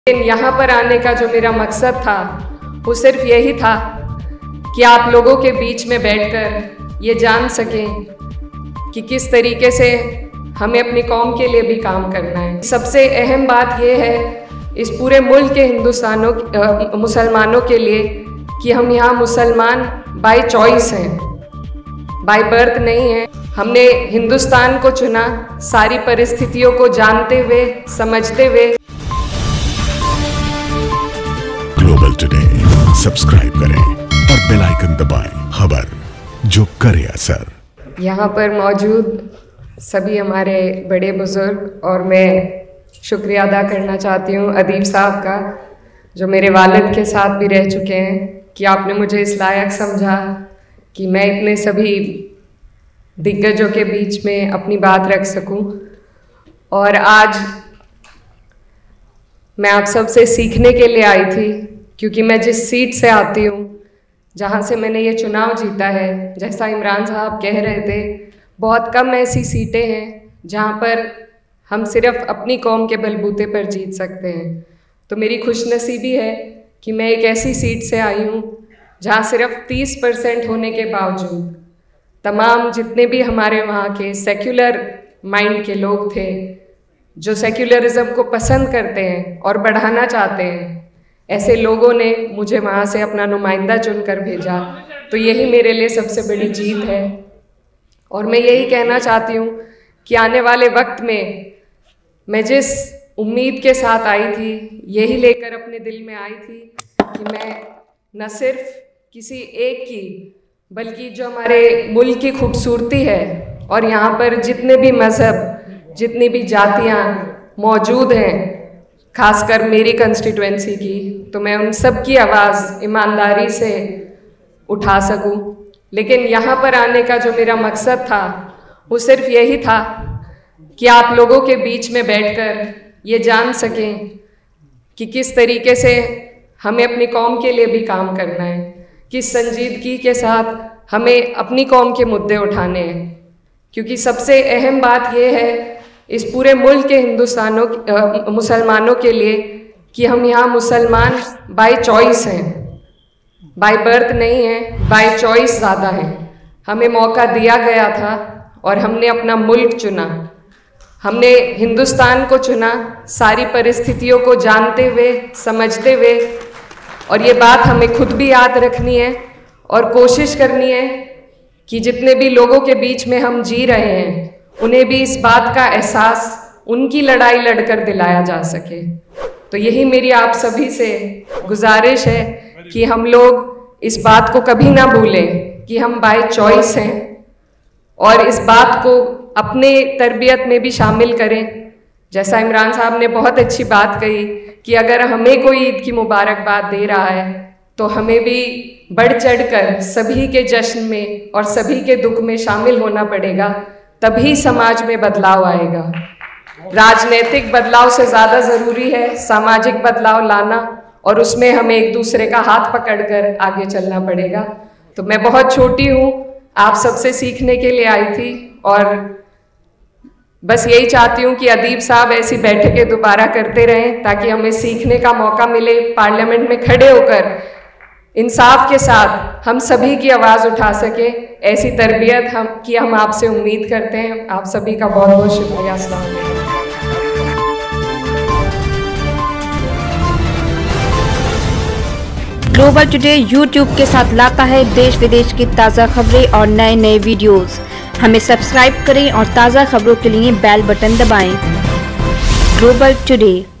लेकिन यहाँ पर आने का जो मेरा मकसद था वो सिर्फ यही था कि आप लोगों के बीच में बैठकर ये जान सकें कि किस तरीके से हमें अपनी कौम के लिए भी काम करना है। सबसे अहम बात यह है इस पूरे मुल्क के मुसलमानों के लिए कि हम यहाँ मुसलमान बाय चॉइस हैं, बाय बर्थ नहीं है। हमने हिंदुस्तान को चुना सारी परिस्थितियों को जानते हुए, समझते हुए। ग्लोबल टुडे सब्सक्राइब करें और बेल आइकन दबाएं, खबर जो करे असर। यहाँ पर मौजूद सभी हमारे बड़े बुजुर्ग, और मैं शुक्रिया अदा करना चाहती हूँ अदीब साहब का, जो मेरे वालिद के साथ भी रह चुके हैं, कि आपने मुझे इस लायक समझा कि मैं इतने सभी दिग्गजों के बीच में अपनी बात रख सकूं। और आज मैं आप सबसे सीखने के लिए आई थी, क्योंकि मैं जिस सीट से आती हूँ, जहाँ से मैंने ये चुनाव जीता है, जैसा इमरान साहब कह रहे थे, बहुत कम ऐसी सीटें हैं जहाँ पर हम सिर्फ अपनी कौम के बलबूते पर जीत सकते हैं। तो मेरी खुशनसीबी है कि मैं एक ऐसी सीट से आई हूँ जहाँ सिर्फ 30% होने के बावजूद तमाम जितने भी हमारे वहाँ के सेक्युलर माइंड के लोग थे, जो सेक्युलरिज्म को पसंद करते हैं और बढ़ाना चाहते हैं, ऐसे लोगों ने मुझे वहाँ से अपना नुमाइंदा चुनकर भेजा। तो यही मेरे लिए सबसे बड़ी जीत है। और मैं यही कहना चाहती हूँ कि आने वाले वक्त में मैं जिस उम्मीद के साथ आई थी, यही लेकर अपने दिल में आई थी कि मैं न सिर्फ किसी एक की, बल्कि जो हमारे मुल्क की खूबसूरती है और यहाँ पर जितने भी मज़हब, जितनी भी जातियाँ मौजूद हैं, खासकर मेरी कंस्टिट्यूएंसी की, तो मैं उन सब की आवाज़ ईमानदारी से उठा सकूं। लेकिन यहाँ पर आने का जो मेरा मकसद था वो सिर्फ यही था कि आप लोगों के बीच में बैठकर ये जान सकें कि किस तरीके से हमें अपनी कौम के लिए भी काम करना है, किस संजीदगी के साथ हमें अपनी कौम के मुद्दे उठाने हैं। क्योंकि सबसे अहम बात यह है इस पूरे मुल्क के मुसलमानों के लिए कि हम यहाँ मुसलमान बाय चॉइस हैं, बाय बर्थ नहीं है, बाय चॉइस ज़्यादा है। हमें मौका दिया गया था और हमने अपना मुल्क चुना, हमने हिंदुस्तान को चुना सारी परिस्थितियों को जानते हुए, समझते हुए। और ये बात हमें खुद भी याद रखनी है और कोशिश करनी है कि जितने भी लोगों के बीच में हम जी रहे हैं, उन्हें भी इस बात का एहसास उनकी लड़ाई लड़कर दिलाया जा सके। तो यही मेरी आप सभी से गुजारिश है कि हम लोग इस बात को कभी ना भूलें कि हम बाय चॉइस हैं, और इस बात को अपने तरबियत में भी शामिल करें। जैसा इमरान साहब ने बहुत अच्छी बात कही कि अगर हमें कोई ईद की मुबारकबाद दे रहा है तो हमें भी बढ़ चढ़कर सभी के जश्न में और सभी के दुख में शामिल होना पड़ेगा, तभी समाज में बदलाव आएगा। राजनीतिक बदलाव से ज़्यादा ज़रूरी है सामाजिक बदलाव लाना, और उसमें हमें एक दूसरे का हाथ पकड़कर आगे चलना पड़ेगा। तो मैं बहुत छोटी हूँ, आप सबसे सीखने के लिए आई थी, और बस यही चाहती हूँ कि अदीब साहब ऐसी बैठकें दोबारा करते रहें ताकि हमें सीखने का मौका मिले, पार्लियामेंट में खड़े होकर इंसाफ के साथ हम सभी की आवाज़ उठा सकें। ऐसी तरबियत हम आपसे उम्मीद करते हैं। आप सभी का बहुत बहुत शुक्रिया। अस्सलाम वालेकुम। ग्लोबल टुडे यूट्यूब के साथ लाता है देश विदेश की ताज़ा खबरें और नए नए वीडियोस। हमें सब्सक्राइब करें और ताज़ा खबरों के लिए बेल बटन दबाएं। Global today.